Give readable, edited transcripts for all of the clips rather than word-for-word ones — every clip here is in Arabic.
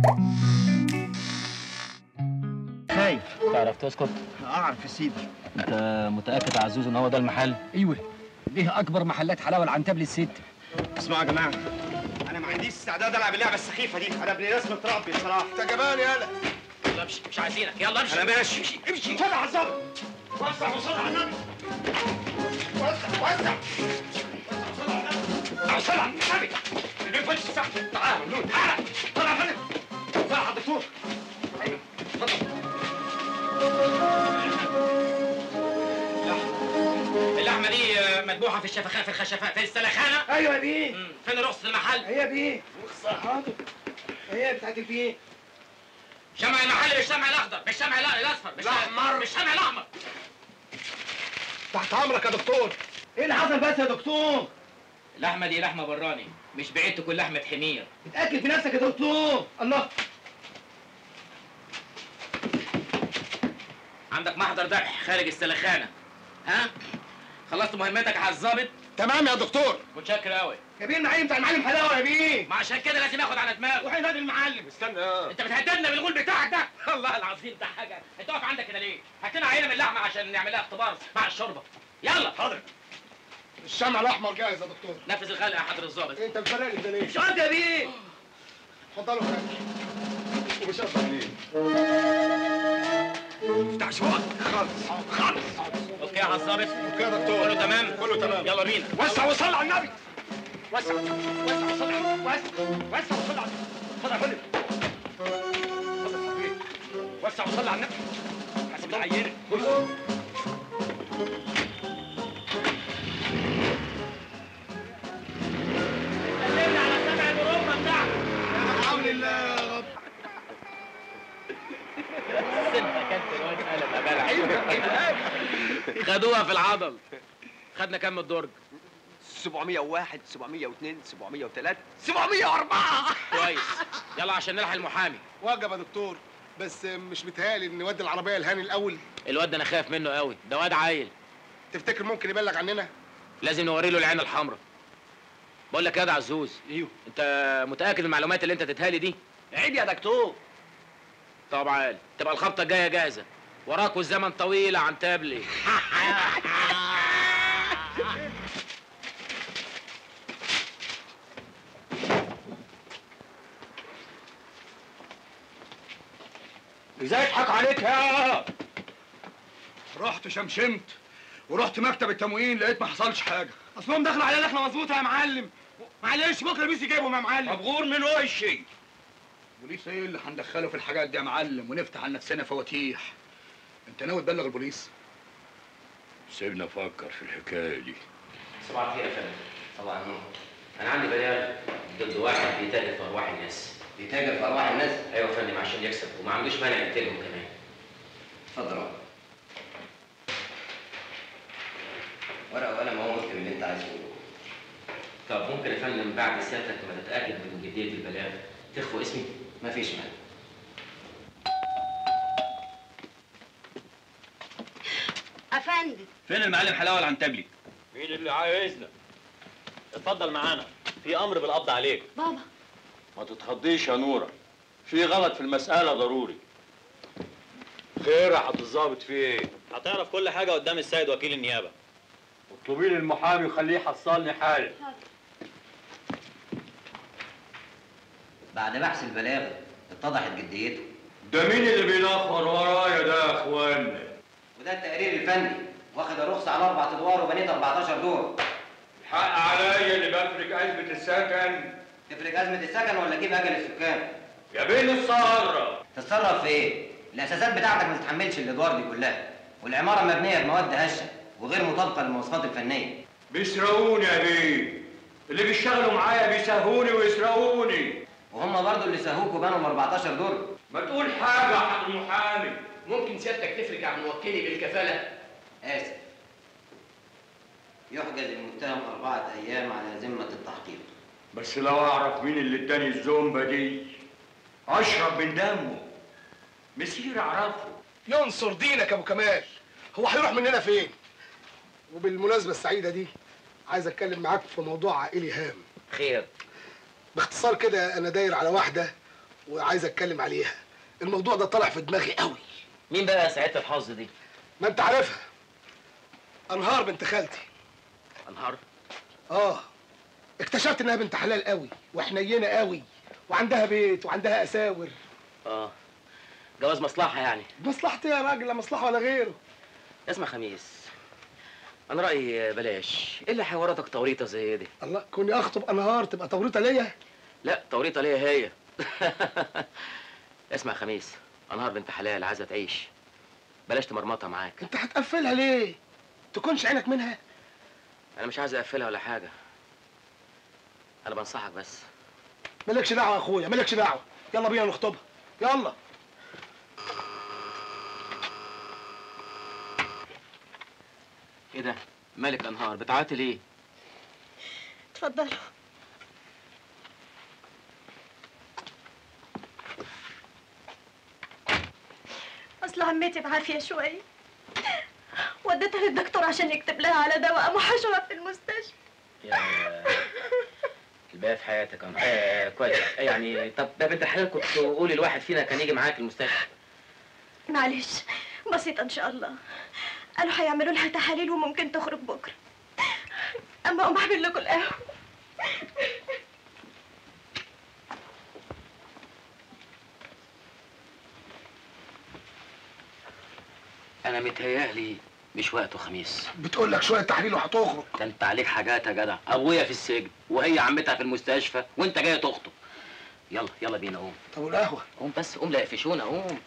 خايف. تعرف تسكت؟ اعرف يا سيدي. انت متاكد يا عزوز ان هو ده المحل؟ ايوه، ليه اكبر محلات حلاوه العنتبلي الست. اسمعوا يا جماعه، انا ما عنديش استعداد العب اللعبه السخيفه دي، انا ابن ناس متربي بصراحه. انت جبان يالا. يلا امشي، مش عايزينك، يلا امشي. انا ماشي. امشي. صل على الظابط. وسع وصل على النبي. وسع. صل على النبي. اللي يفوت الساعه. تعال يا ممنون، تعال. طلع يا فندم. طلع على الدكتور. ايوه اتفضل. اللحمه دي مذبوحه في الشفخاء في الخشفاء في السلخانه. ايوه يا بيه. فين رخصه المحل؟ هي بيه. حاضر. هي بتاعت البيه. شمع المحل بالشمع الاخضر، بالشمع الاصفر، الأحمر. بالشمع الاحمر. تحت امرك يا دكتور. ايه اللي حصل بس يا دكتور؟ اللحمه دي لحمه براني، مش بعيد تكون لحمه حمير. اتاكد بنفسك يا دكتور. الله. عندك محضر ذبح خارج السلخانه، ها؟ خلصت مهمتك على الظابط؟ تمام يا دكتور. متشكر قوي. يا بيه المعلم بتاع المعلم حلاوه يا بيه. ما عشان كده لازم ياخد على دماغه. وحين نادي المعلم. استنى. انت بتهددنا بالغول بتاعك ده. الله العظيم ده حاجه. انت واقف عندك كده ليه؟ هات لنا عينه من اللحمه عشان نعمل لها اختبار مع الشوربه. يلا. حاضر. الشمع الاحمر جاهز يا دكتور. نفذ الخلق يا حضر الظابط. انت مفرقني ده ليه؟ مش قلت يا بيه؟ اتفضلوا يا فندم. وبشرط ليه؟ افتح شوط. خالص. اوكي يا الظابط. اوكي يا دكتور. كله تمام؟ كله تمام. يلا بينا. وسع وصل على النبي. وسع وصل على النبي. وسع وصل على النبي. اتفضل يا فندم. وسع وصل على النبي. حاسب العينه. سلمنا على سبع الأوروبا بتاعك. الحمد لله يا رب. انت كنت الواد قلم يا جدع. خدوها في العضل. خدنا كام من الدرج؟ 701 702 703 704. كويس. يلا عشان نلحق المحامي. واجب يا دكتور، بس مش متهيألي ان نودي العربيه لهاني الاول. الواد ده انا خايف منه قوي، ده واد عيل. تفتكر ممكن يبلغ عننا؟ لازم نوري له العين الحمراء. بقول لك يا ده عزوز. ايوه. انت متاكد من المعلومات اللي انت اديتها لي دي؟ عيب يا دكتور. طب عال، تبقى الخبطه الجايه جاهزه. وراكوا الزمن طويل عن تابلي. ازاي يضحك عليك يا؟ رحت شمشمت ورحت مكتب التموين، لقيت ما حصلش حاجه. اصلهم دخلوا علينا احنا مظبوطه يا معلم. معلش بكره بيسي جايبهم يا معلم. مبغور من وشي. البوليس ايه اللي هندخله في الحاجات دي يا معلم ونفتح على نفسنا فواتيح؟ انت ناوي تبلغ البوليس؟ سيبنا افكر في الحكايه دي. صباح الخير يا فندم. صباح النور. انا عندي بلاغ ضد واحد بيتاجر في ارواح الناس. بيتاجر في ارواح الناس؟ ايوه يا فندم، عشان يكسب وما عندوش مانع يقتلهم كمان. اتفضل اهو. ورقه وقلم اهو، اكتب اللي انت عايزه تقوله. طب ممكن يا فندم بعد سيادتك ما تتاكد من جديه البلاغ تخفوا اسمي؟ مفيش مانع. افندم. فين المعلم حلاوه العنتبلي؟ مين اللي عايزنا؟ اتفضل معانا، في امر بالقبض عليك. بابا. ما تتخضيش يا نوره، في غلط في المساله ضروري. خير يا حضرة الظابط، في ايه؟ هتعرف كل حاجه قدام السيد وكيل النيابه. اطلبي لي المحامي وخليه يحصلني حاله. بعد بحث البلاغ اتضحت جديته. ده مين اللي بينخر ورايا ده يا اخوانا؟ وده التقرير الفني، واخد الرخصه على 4 ادوار وبنيت 14 دور. الحق عليا اللي بفرق ازمه السكن. تفرق ازمه السكن ولا اجيب اجل السكان؟ يا بين السهره. تتصرف في ايه؟ الاساسات بتاعتك ما تتحملش الادوار دي كلها، والعماره مبنيه بمواد هشه وغير مطابقه للمواصفات الفنيه. بيسرقوني يا بيه، اللي بيشتغلوا معايا بيسهوني ويسرقوني. وهم برضو اللي سهوك وبنوا 14 دور. ما تقول حاجه يا حضر المحامي. ممكن سيادتك تفرج عن موكلي بالكفاله؟ اسف. يحجز المتهم 4 ايام على ذمه التحقيق. بس لو اعرف مين اللي اداني الزومبه دي اشرب من دمه. مسير اعرفه. ينصر دينك يا ابو كمال، هو هيروح مننا فين؟ وبالمناسبه السعيده دي عايز اتكلم معاك في موضوع عائلي هام. خير. باختصار كده، انا داير على واحده وعايز اتكلم عليها. الموضوع ده طلع في دماغي قوي. مين بقى سعاده الحظ دي؟ ما انت عارفها، انهار بنت خالتي. انهار؟ اكتشفت انها بنت حلال قوي وحنينه قوي وعندها بيت وعندها اساور. جواز مصلحه يعني. مصلحتي يا راجل، لا مصلحه ولا غيره. اسمع خميس، انا رايي بلاش. ايه اللي حواراتك توريطه زي دي؟ الله، كوني اخطب انهار تبقى توريطه ليا؟ لا، توريطه ليا هي. اسمع خميس، انهار بنت حلال عايزه تعيش، بلاش تمرمطها معاك. انت هتقفلها ليه؟ تكونش عينك منها؟ انا مش عايز اقفلها ولا حاجه، انا بنصحك بس. مالكش دعوه يا اخويا، مالكش دعوه. يلا بينا نخطبها، يلا. ايه ده؟ مالك انهار؟ بتعيطي ليه؟ اتفضلوا. اصل عمتي بعافيه شويه، وديتها للدكتور عشان يكتب لها على دواء، قاموا حشوها في المستشفى. يا الباقي في حياتك انا. كويس يعني. طب يا بنت الحلال، كنت قولي الواحد فينا كان يجي معاك المستشفى. معلش، بسيطه ان شاء الله. قالوا هيعملوا لها تحاليل وممكن تخرج بكره. اما اقوم اعمل لكم القهوه. انا متهيألي مش وقته خميس. بتقول لك شويه تحليل وهتخرج. ده انت عليك حاجات يا جدع. ابويا في السجن وهي عمتها في المستشفى وانت جاي تخطب. يلا يلا بينا، قوم. طب والقهوه؟ قوم بس، قوم لا يقفشونا، قوم.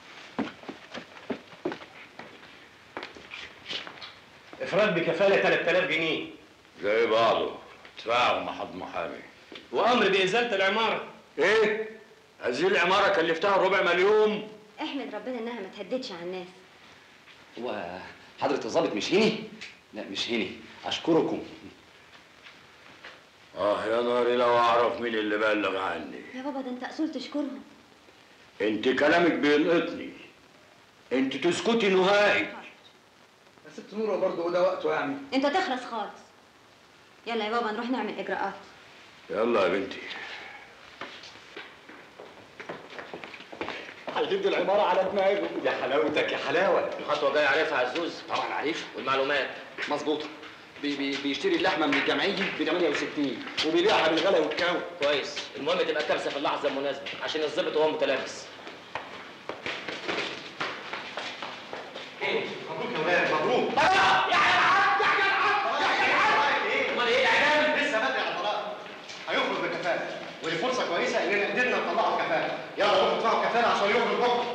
افراد بكفاله 3000 جنيه. زي بعضه، ادفعوا مع حد محامي. وامر بازاله العماره. ايه؟ هذه العماره كلفتها ربع مليون. احمد ربنا انها ما تهددش على الناس. هو حضرة الظابط مش هني؟ لا مش هني، أشكركم. يا ناري لو اعرف مين اللي بلغ عني. يا بابا ده انت اصول تشكرهم. انت كلامك بيلقطني. انت تسكتي نهائي. يا ست نوره برضه وده وقته يعني. انت تخرس خالص. يلا يا بابا نروح نعمل اجراءات. يلا يا بنتي. هيجيب العماره على دماغه. يا حلاوتك يا حلاوه. الخطوه جايه عارفها عزوز؟ طبعا عارف. والمعلومات مظبوط. بيشتري اللحمة من الجمعية ب 68 وبيبيعها بالغلا والكاوي. كويس. المهم تبقى كبسه في اللحظه المناسبه عشان الظبط وهو متلبس. مبروك يا ولاد، مبروك. امال ايه الاعلام؟ لسه بدري على الطلاق. هيخرج بكفاله، ودي فرصه كويسه اننا قدرنا نطلعه بكفاله. يلا روحوا ادفعوا كفاله عشان يخرج بكره.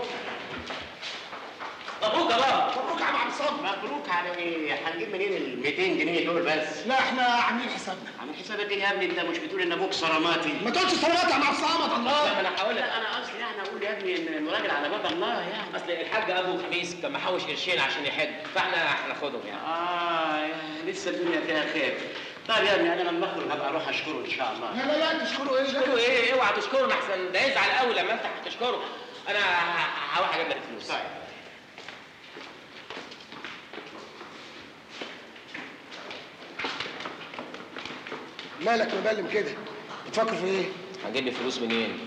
مبروك يا بابا. مبروك يا عم عبد الصمد. مبروك على ايه؟ هنجيب منين ال 200 جنيه دول بس؟ لا احنا عاملين حسابنا. عامل حسابك ايه يا ابني؟ انت مش بتقول ان ابوك صراماتي؟ ما تقولش صلوات يا عم صامت الله. لا، ما انا هقول لك. انا اصلي يعني اقول يا ابني ان الراجل على باب الله يعني. اصل الحاج ابو خميس كان محوش قرشين عشان يحج، فاحنا هناخدهم يعني. لسه الدنيا فيها خير. طيب يا ابني انا لما اخرج هبقى اروح اشكره ان شاء الله. لا تشكروا ايه؟ تشكروا ايه؟ اوعى تشكروا احسن ده يزعل قوي لما انت هتشكره. انا هروح اجيب لك فلوس. طيب. مالك مبلم كده؟ بتفكر في ايه؟ هجيب لي فلوس منين؟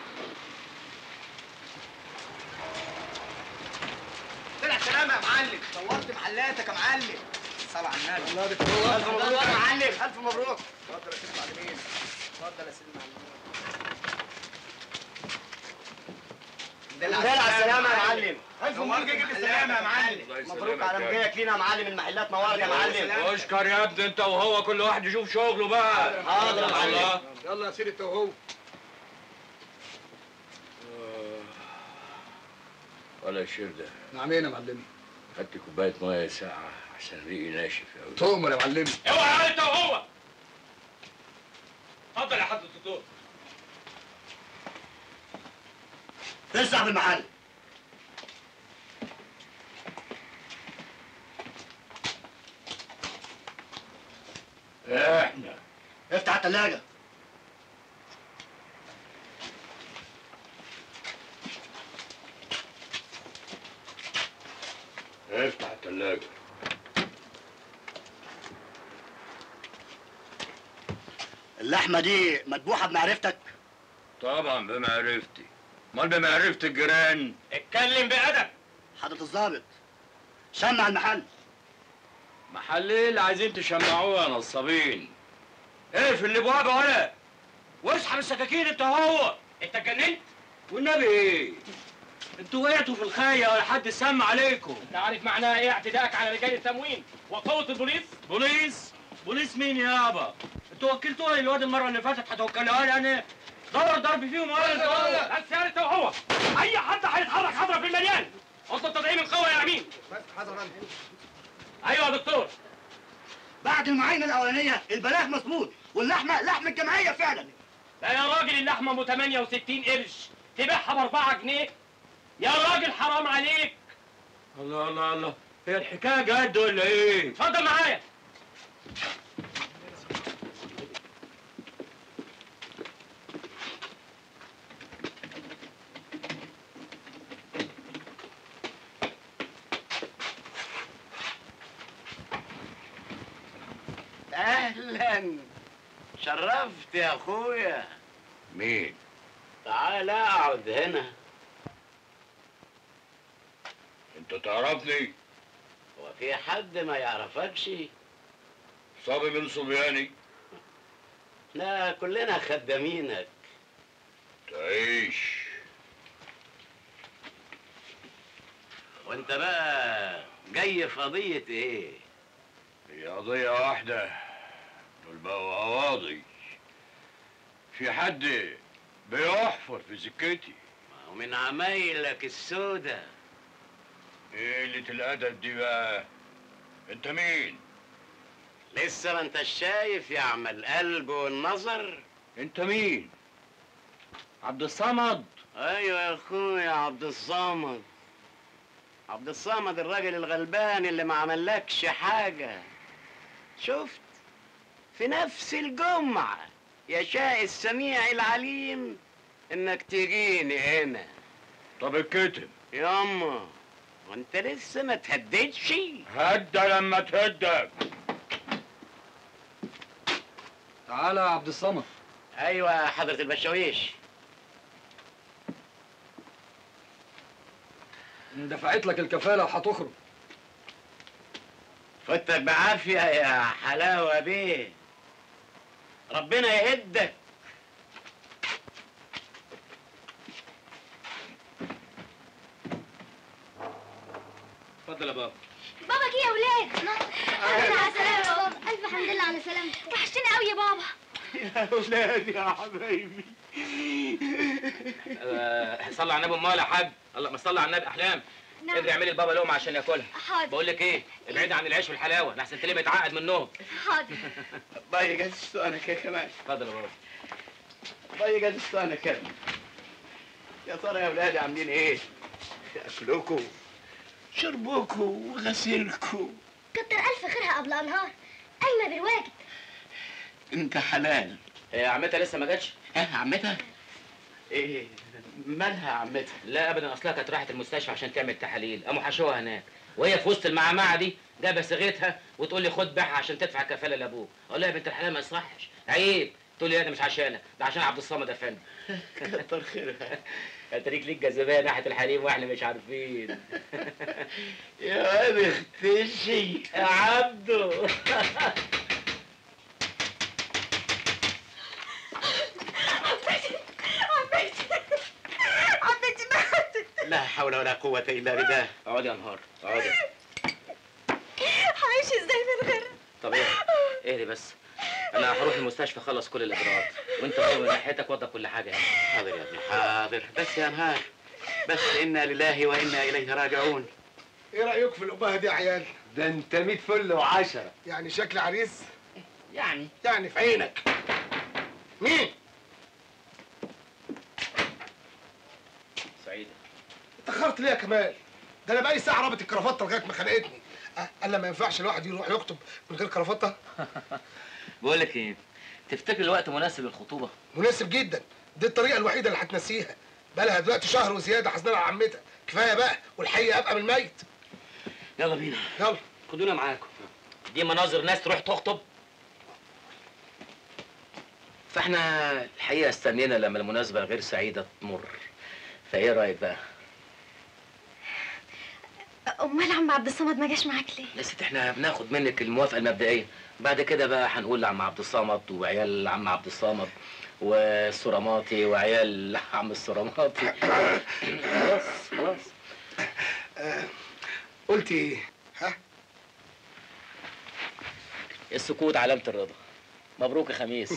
طلع سلامة يا معلم، صورت محلاتك يا معلم. صل على النبي. الله يديك الروح. ألف مبروك يا معلم، ألف مبروك. اتفضل يا سيدي معلمين. اتفضل يا سيدي معلمين. دل على السلامة يا معلم. ألف مبروك يجيب السلامة يا معلم. مبروك على مجيك لينا يا معلم، المحلات نورت يا معلم. اشكر يا ابني انت وهو، كل واحد يشوف شغله بقى. حاضر يا معلم. يلا يا سيدي انت وهو. ولا شير ده. نعمين يا معلمي. هات لي كوبايه ميه ساقعه عشان ريقي ناشف قوي. تؤمر يا معلمي. اوعى انت وهو. اتفضل يا حضرة الدكتور. فين صاحب المحل؟ احنا. افتح الثلاجة. افتح الثلاجه. اللحمة دي مذبوحة بمعرفتك؟ طبعا بمعرفتي. امال بمعرفة الجيران؟ اتكلم بأدب. حضرة الظابط، شمع المحل. محل ايه اللي عايزين تشمعوه يا نصابين؟ اقفل الابواب ولا واسحب السكاكين انت هو. انت اتجننت؟ والنبي ايه؟ انتوا وقعتوا في الخايه ولا حد سمع عليكم؟ انت عارف معناها ايه اعتداءك على رجال التموين وقوة البوليس؟ بوليس؟ بوليس مين يابا؟ انتوا وكلتوها للواد المره اللي فاتت هتوكلوها لي انا؟ دور ضرب فيهم ولا انت هو؟ بس يا انت وهو. اي حد هيتحرك حضرة في المليان. اطلب تدعيم القوة يا امين. بس حضرة ايوه يا دكتور. بعد المعاينة الأولانية البلاغ مظبوط واللحمة لحم الجمعية فعلا. لا يا راجل اللحمة ب 68 قرش تبيعها ب 4 جنيه. يا راجل حرام عليك. الله الله الله، هي الحكايه جد ولا ايه؟ اتفضل معايا. اهلا، شرفت يا اخويا. مين؟ تعال اقعد هنا. انت تعرفني؟ هو في حد ما يعرفكش؟ صبي من صبياني؟ لا كلنا خدامينك. تعيش. وانت بقى جاي في قضية ايه؟ هي قضية واحدة، دول بقوا قواضي. في حد بيحفر في سكتي. ومن عمايلك السودة. ايه قلة الأدب دي بقى؟ انت مين؟ لسه ما انت شايف يا عم القلب والنظر؟ انت مين؟ عبد الصمد؟ ايوه يا اخويا عبد الصمد. عبد الصمد الراجل الغلبان اللي ما عملكش حاجة. شفت؟ في نفس الجمعة يشاء السميع العليم انك تجيني هنا. طب الكتب؟ ياما وانت لسه ما تهددش؟ هدى لما تهدك. تعالى يا عبد الصمد. ايوه يا حضرة البشاويش. دفعت لك الكفالة وهتخرج. فتك بعافية يا حلاوة بيه. ربنا يهدك. اتفضل يا بابا. بابا جه يا ولاد. الحمد لله على السلامة يا بابا. ألف حمد لله على سلامتك. وحشتني قوي يا بابا. يا ولادي يا حبايبي. صلي على النبي. امال يا حاج. الله ما صلي على النبي. احلام نعم. ادري اعملي البابا لقمه عشان ياكلها. حاضر. بقول لك ايه، ابعدي عن العيش والحلاوه لحسن تلاقيه متعقد من النوم. حاضر. باي جلست انا كمان. اتفضل يا بابا. باي جلست انا كمان. يا ترى يا ولادي عاملين ايه؟ اكلكم شربكم وغسيلكم. كتر ألف خيرها قبل أنهار. قايمة بالواجب. انت حلال. هي عمتها لسه ما جاتش؟ ها عمتها؟ ايه مالها عمتها؟ لا ابدا، اصلها كانت راحت المستشفى عشان تعمل تحاليل، قاموا حشوها هناك، وهي في وسط المعمعه دي جايبه صيغتها وتقول لي خد بيعها عشان تدفع كفاله لابوك. اقول لها يا بنت الحلال ما يصحش، عيب. تقول لي لا ده مش عشانك، ده عشان عبد الصمد افندي. كتر خيرها. انت ليك جاذبيه ناحيه الحليم واحنا مش عارفين. يا واد اختشي يا عبده. عمتي ماتت. لا حول ولا قوة إلا بالله. اقعدي يا نهار، اقعدي. هعيش ازاي من غيرها؟ طب ايه بس، انا هروح المستشفى اخلص كل الاجراءات، وانت من ناحيتك وضب كل حاجه يعني. حاضر يا ابني حاضر. بس يا نهار، بس إنا لله وإنا إليه راجعون. ايه رايك في الابهه دي يا عيال؟ ده انت 100 فل و10. يعني شكل عريس؟ يعني في عينك. مين؟ سعيده. اتاخرت ليه يا كمال؟ ده انا بقالي ساعه رابط الكرافته لغايه ما خنقتني. قال ما ينفعش الواحد يروح يخطب من غير كرافته. بقول لك ايه، تفتكر الوقت مناسب للخطوبه؟ مناسب جدا، دي الطريقه الوحيده اللي هتنسيها. بقالها دلوقتي شهر وزياده حزنانه على عمتها، كفايه بقى والحي ابقى من الميت. يلا بينا. يلا خدونا معاكم. دي مناظر ناس تروح تخطب؟ فاحنا الحقيقه استنينا لما المناسبه الغير سعيده تمر، فايه رايك بقى؟ امال عم عبد الصمد ما جاش معاك ليه؟ يا ست احنا بناخد منك الموافقه المبدئيه، بعد كده بقى هنقول لعم عبد الصمد وعيال عم عبد الصمد والسرماطي وعيال عم السرماطي. خلاص. قلت ايه؟ ها؟ السكوت علامه الرضا. مبروك يا خميس.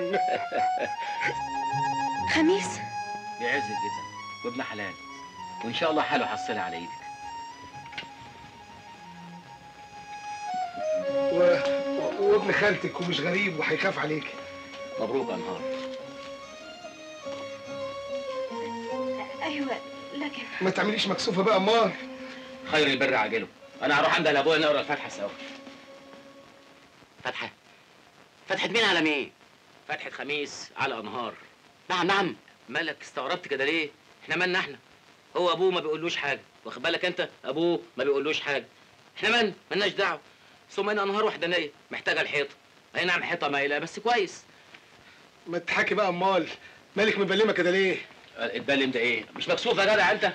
خميس؟ بيعزك جدا وابن حلال، وان شاء الله حاله حصلها على ايدك. وابن خالتك ومش غريب وهيخاف عليك. مبروك يا انهار. ايوه لكن ما تعمليش مكسوفه بقى امال. خير البر عاجله. انا هروح عند ابويا نقرا الفاتحه سوا. فاتحه؟ فتحة مين على مين؟ فتحة خميس على انهار. نعم. مالك استغربت كده ليه؟ احنا مالنا احنا؟ هو ابوه ما بيقولوش حاجه، واخد بالك انت؟ ابوه ما بيقولوش حاجه. احنا مالناش دعوه. ثم ان انهار وحدانيه محتاجه الحيطه. اي نعم حيطه مايله بس كويس. ما تضحكي بقى امال. مالك مبلمه كده ليه؟ اتبلم ده ايه؟ مش مكسوف يا جدع انت؟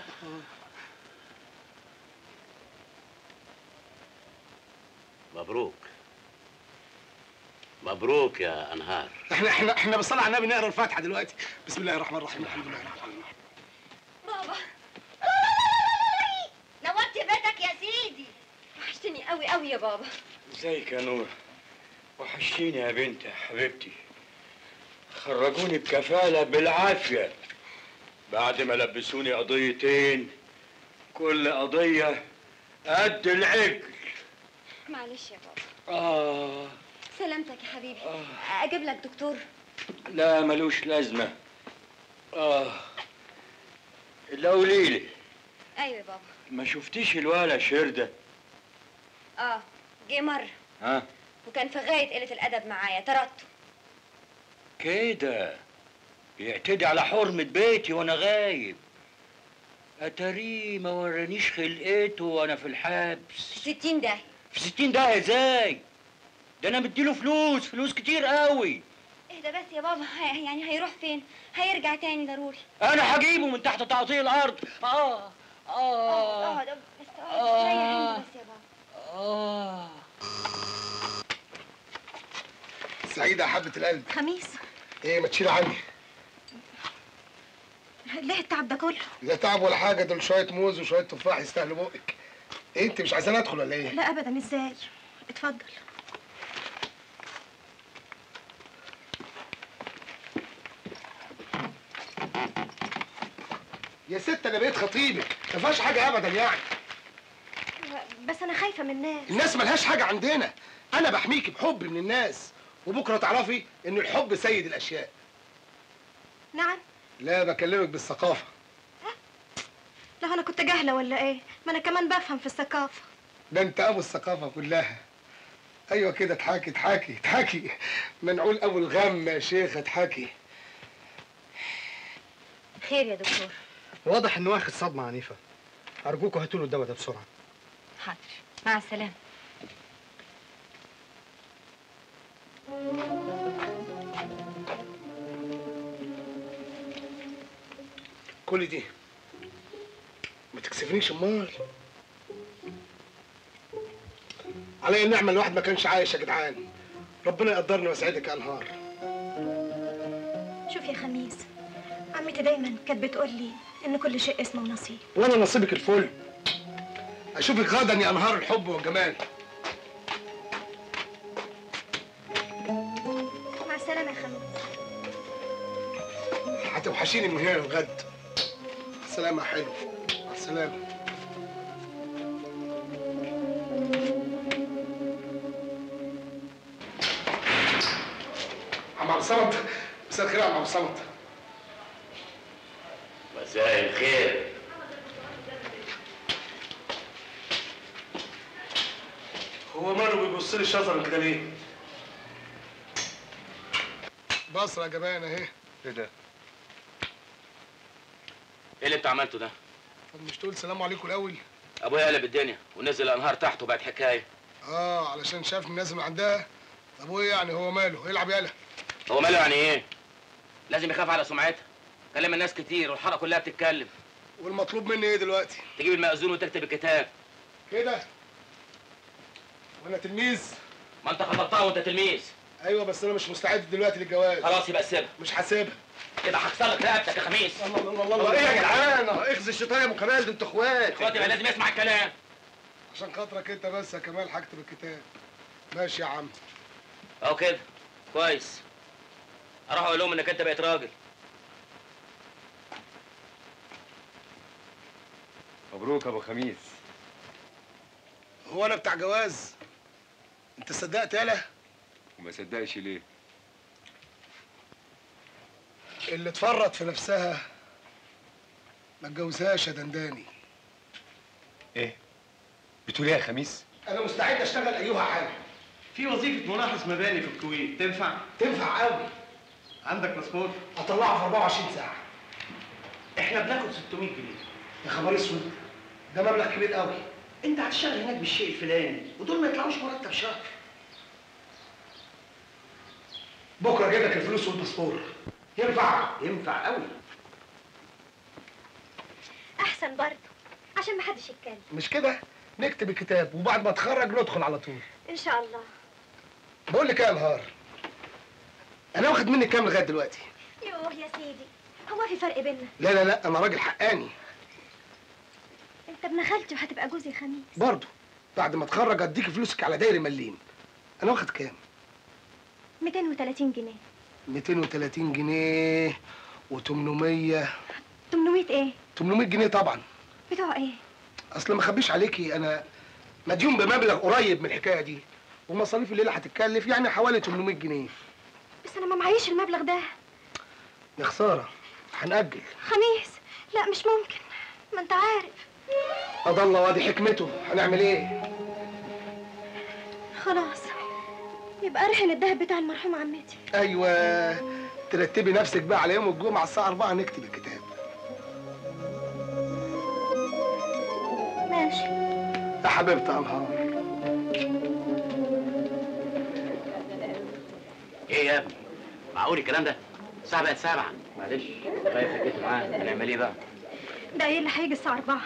مبروك يا انهار. احنا بالصلاه على النبي نقرا الفاتحه دلوقتي. بسم الله الرحمن الرحيم. الحمد لله رب العالمين. بابا نورت بيتك يا سيدي. وحشتني قوي قوي يا بابا. ازيك يا نور؟ وحشتيني يا بنتي يا حبيبتي. خرجوني بكفالة بالعافية بعد ما لبسوني قضيتين، كل قضية قد العجل. معلش يا بابا. سلامتك يا حبيبي. اجيب لك دكتور؟ لا ملوش لازمة. إلا قوليلي، ايوه يا بابا. ما شفتيش الولا شردة؟ جه مرة. ها؟ وكان في غاية قلة الأدب معايا، طردته. كده يعتدي على حرمة بيتي وانا غايب. اتاريه ما ورانيش خلقته وانا في الحبس. في 60 داهية. في 60 داهية ازاي؟ ده انا مديله فلوس كتير قوي. اهدى بس يا بابا، يعني هيروح فين؟ هيرجع تاني ضروري. انا هجيبه من تحت تعطيل الارض. اقعد بس اقعد ريح عندي بس يا بابا. سعيده يا حبه القلب. خميس. ايه ما تشيل عني. ليه التعب ده كله؟ لا تعب ولا حاجه، دول شويه موز وشويه تفاح يستاهلوا بقك. ايه انت مش عايزاني ادخل ولا ايه؟ لا ابدا، ازاي؟ اتفضل. يا ست انا بقيت خطيبك، ما فيهاش حاجه ابدا يعني. بس انا خايفه من الناس. الناس ملهاش حاجه عندنا، انا بحميكي بحب من الناس، وبكره تعرفي ان الحب سيد الاشياء. نعم. لا بكلمك بالثقافه. لا انا كنت جاهله ولا ايه؟ ما انا كمان بفهم في الثقافه. ده انت ابو الثقافه كلها. ايوه كده، اضحكي منعول ابو الغم يا شيخ، اضحكي. خير يا دكتور؟ واضح انه واخد صدمه عنيفه. ارجوكوا هاتوا له الدواء ده بسرعه. حاضر، مع السلامه. كل دي ما تكسفنيش امال. علي النعمه الواحد ما كانش عايش يا جدعان. ربنا يقدرني ويسعدك يا انهار. شوف يا خميس، عمتي دايما كانت بتقول لي ان كل شيء اسمه ونصيب. وانا نصيبك الفل. اشوفك غدا يا انهار الحب والجمال. مع السلامه يا خميس. هتوحشيني من هنا للغد. السلامة يا حلو. مع السلامة. عم عبد الصمد، مساء الخير يا عم عبد الصمد. مساء الخير. هو ماله بيبص لي شطر كده ليه؟ بصرة يا جبان اهي. ايه ده؟ ايه اللي انت عملته ده؟ طب مش تقول سلام عليكم الاول؟ ابويا قلب الدنيا ونزل الانهار تحت وبقت حكايه. علشان شافني نازل من عندها. طب وايه يعني، هو ماله؟ يلعب يالا. هو ماله يعني ايه؟ لازم يخاف على سمعتها. كلم الناس كتير والحاره كلها بتتكلم. والمطلوب مني ايه دلوقتي؟ تجيب المأذون وتكتب الكتاب. كده؟ وانا تلميذ؟ ما انت خطبتها وانت تلميذ. ايوه بس انا مش مستعد دلوقتي للجواز. خلاص يبقى سيبها. مش هسيبها. يبقى هكسر لك رقبتك يا خميس. الله الله الله الله، ايه يا جدعان؟ اخذ الشيطان يا ابو كمال، ده انتوا اخوات. اخواتي يبقى لازم يسمع الكلام. عشان خاطرك انت بس يا كمال هكتب الكتاب. ماشي يا عم. اهو كده كويس. اروح اقول لهم انك انت بقيت راجل. مبروك يا ابو خميس. هو انا بتاع جواز؟ انت صدقت يالا؟ وما صدقش ليه؟ اللي تفرط في نفسها ما اتجوزهاش يا دنداني. ايه؟ بتقول ايه يا خميس؟ انا مستعد اشتغل ايها حاجه. في وظيفة ملاحظ مباني في الكويت، تنفع؟ تنفع قوي. عندك باسبور؟ اطلعه في 24 ساعه. احنا بناخد 600 جنيه. يا خبر اسود، ده مبلغ كبير قوي. انت هتشتغل هناك بالشيء الفلاني ودول ما يطلعوش مرتب شهر. بكره اجيب لك الفلوس والباسبور. ينفع؟ ينفع قوي. احسن برضه عشان ما حدش يتكلم. مش كده؟ نكتب الكتاب وبعد ما اتخرج ندخل على طول. ان شاء الله. بقول لك ايه يا نهار؟ انا واخد منك كام لغايه دلوقتي؟ يوه يا سيدي، هو في فرق بيننا؟ لا لا لا، انا راجل حقاني. انت ابن خالتي وهتبقى جوزي خميس. برضه بعد ما اتخرج اديك فلوسك على داير مليم. انا واخد كام؟ 230 جنيه. 230 جنيه و800. 800 ايه؟ 800 جنيه طبعا. بتوع ايه؟ اصل ما اخبيش عليكي، انا مديون بمبلغ قريب من الحكايه دي، ومصاريف الليله هتتكلف يعني حوالي 800 جنيه. بس انا ما معيش المبلغ ده. يا خساره، هنأجل. خميس، لا مش ممكن، ما انت عارف. قضى الله وادي حكمته، هنعمل ايه؟ خلاص يبقى رحل الدهب بتاع المرحوم عمتي. ايوه، ترتبي نفسك بقى على يوم الجمعه الساعه 4 نكتب الكتاب. ماشي يا حبيبتي انهار. ايه يا ابني؟ معقول الكلام ده؟ الساعة بقت 7. معلش خايف حكيت معاه، هنعمل ايه بقى؟ ده ايه اللي هيجي الساعه 4؟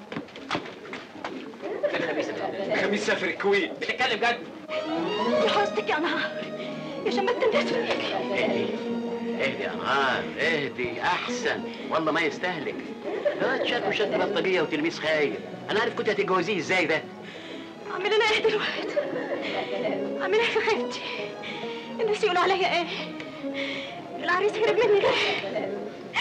خميس سافر الكويت. بتتكلم جد؟ يا حوستك يا نهار، يا شمت الناس فيك. اهدي يا نهار، اهدي احسن، والله ما يستهلك. ده شكله شكل بلطجيه وتلميذ خايب. انا عارف كنت هتتجوزيه ازاي ده. اعمل انا ايه دلوقتي؟ اعمل ايه في خيبتي؟ الناس يقولوا عليا ايه؟ العريس هرب مني ليه؟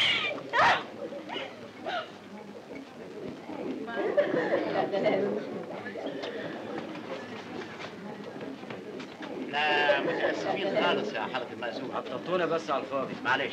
لا متأسفين خالص يا حضرة المأذون. عطلتونا بس على الفاضي. معلش.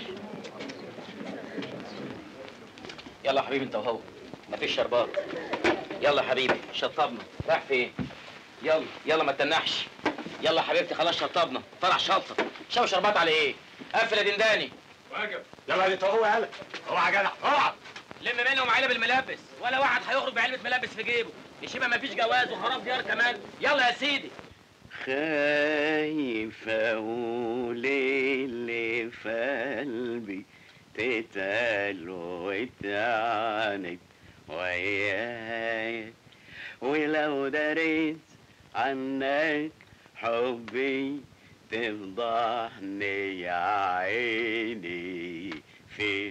يلا يا حبيبي انت وهو، مفيش شربات. يلا يا حبيبي شطبنا. رايح فين؟ يلا يلا ما تتنحش. يلا يا حبيبتي خلاص شطبنا، طلع شطه. شاو شربات على ايه؟ قفل يا دنداني. واجب. يلا انت وهو يلا. اوعى يا جدع، اوعى. لم منهم علب الملابس، ولا واحد هيخرج بعلبه ملابس في جيبه. يشيبها مفيش جواز وخراب ديار كمان. يلا يا سيدي. خايف اقول اللي في قلبي تتقال واتعاند وياك، ولو دريت عنك حبي تفضحني يا عيني في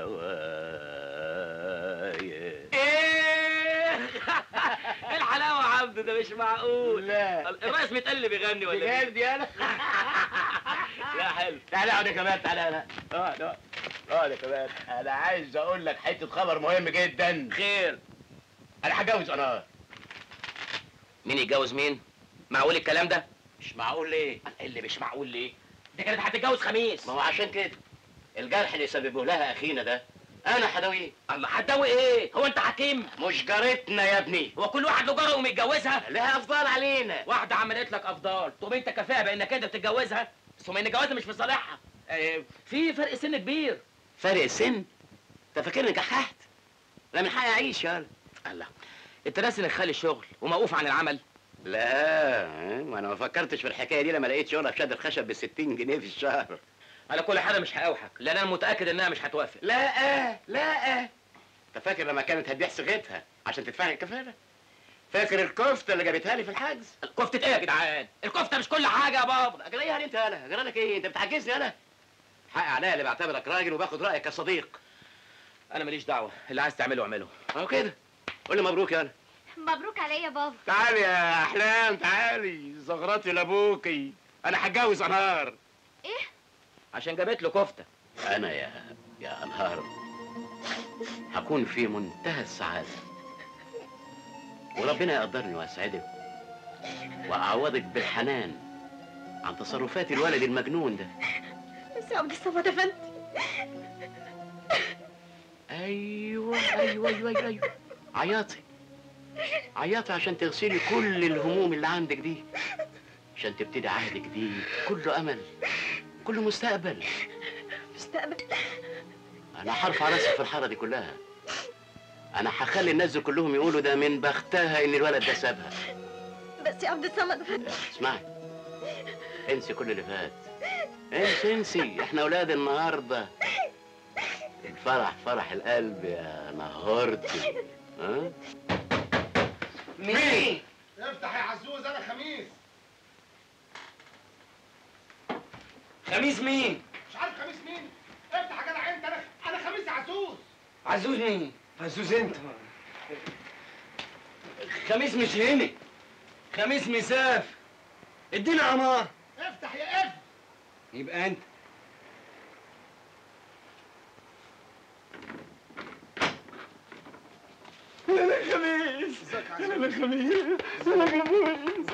هوايا. ايه الحلاوه يا عبده، ده مش معقول. لا الرئيس متقلب يغني ولا ايه؟ بجد يالا. لا حلو. تعالى اقعد يا كمان، تعالى اقعد يا كمان. انا عايز اقول لك حته خبر مهم جدا. خير. انا هتجوز انا. مين يتجوز مين؟ معقول الكلام ده؟ مش معقول ليه؟ اللي مش معقول ليه؟ دي كانت هتتجوز خميس. ما هو عشان كده الجرح اللي سببه لها اخينا ده انا هداويه. الله، هتداوي ايه؟ هو انت حكيم؟ مش جارتنا يا ابني. هو كل واحد له جاره ومتجوزها؟ لها افضال علينا. واحده عملت لك افضال، تقوم انت كفايه بانك انت بتتجوزها؟ ثم ان جوازها مش في صالحها. في فرق سن كبير. فرق السن؟ انت فاكرني كححت؟ لا من حقي اعيش يالا. الله، انت ناسي انك خالي الشغل وموقوف عن العمل؟ لا ما انا ما فكرتش في الحكايه دي لما لقيت شغله في شد الخشب ب 60 جنيه في الشهر. على كل حاجه مش هقاوحك، لان انا متاكد انها مش هتوافق. لا انت فاكر لما كانت هتبيع صيغتها عشان تدفع لي الكفاله؟ فاكر الكفته اللي جابتها لي في الحجز؟ الكفته ايه يا جدعان؟ الكفته مش كل حاجه يا بابا. اجريها لي انت انا، اجرى لك ايه؟ انت بتحجزني انا؟ حق عليا اللي بعتبرك راجل وباخد رايك كصديق. انا ماليش دعوه، اللي عايز تعمله اعمله. اهو كده. قول لي مبروك يا انا. مبروك عليا يا بابا. تعالي يا احلام، تعالي زغرتي لابوكي، انا هتجوز انهار. ايه؟ عشان جابت له كفته. انا يا انهار هكون في منتهى السعاده، وربنا يقدرني ويسعدك واعوضك بالحنان عن تصرفات الولد المجنون ده. بس يا عبد الصمد افندي. ايوه عياطي عياطي عشان تغسلي كل الهموم اللي عندك دي، عشان تبتدي عهد جديد كله امل كله مستقبل. مستقبل؟ انا هرفع راسي في الحاره دي كلها. انا هخلي الناس دول كلهم يقولوا ده من بختها ان الولد ده سابها. بس يا عبد الصمد افندي. اسمعي، انسي كل اللي فات. انسي احنا اولاد النهارده. الفرح فرح القلب يا نهارتي. ها؟ مين؟ افتح يا عزوز، انا خميس. خميس مين؟ مش عارف خميس مين؟ افتح يا جدع انت، انا خميس عزوز. عزوز مين؟ عزوز انت. خميس مش هنا، خميس مساف. ادينا عمار. افتح يا اف. يبقى انت. انا خميس. انا خميس. انا خميس.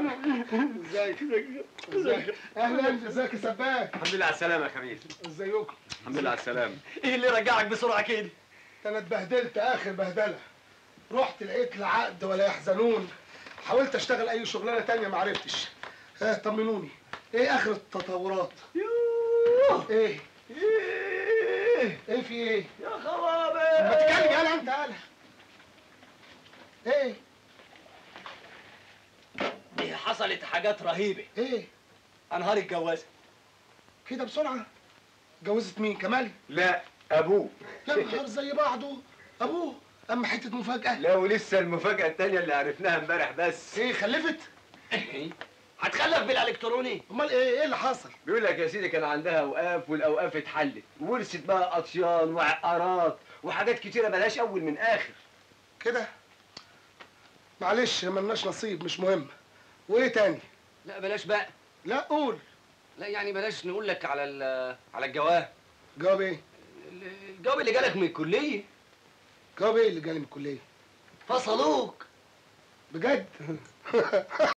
ازيك؟ اهلا، ازيك يا سباك؟ الحمد لله على السلامة يا خميس. ازيكم؟ الحمد لله على السلامة. ايه اللي رجعك بسرعة كده؟ انا اتبهدلت اخر بهدله. رحت لقيت لا عقد ولا يحزنون. حاولت اشتغل اي شغلانه تانية ما عرفتش. طمنوني، ايه اخر التطورات؟ يوه ايه في ايه؟ يا خرابي. ما تتكلم يالا انت يالا. ايه؟ دي حصلت حاجات رهيبة. ايه؟ انهار اتجوزت. كده بسرعه؟ جوزت مين؟ كمال؟ لا، ابوه. يا نهار زي بعضه. ابوه؟ اما حته مفاجاه. لا، ولسه المفاجأة التانية اللي عرفناها امبارح بس. ايه، خلفت؟ هتخلف بالالكتروني؟ امال ايه اللي حصل؟ بيقول لك يا سيدي كان عندها اوقاف والاوقاف اتحلت وورثت بقى اطيان وعقارات وحاجات كتيره ملهاش اول من اخر. كده؟ معلش ملناش نصيب، مش مهم. وايه تاني؟ لا بلاش بقى. لا قول. لا يعني بلاش نقول لك على الجواب. جواب ايه؟ الجواب اللي جالك من الكليه. جواب ايه اللي جالي من الكليه؟ فصلوك. بجد؟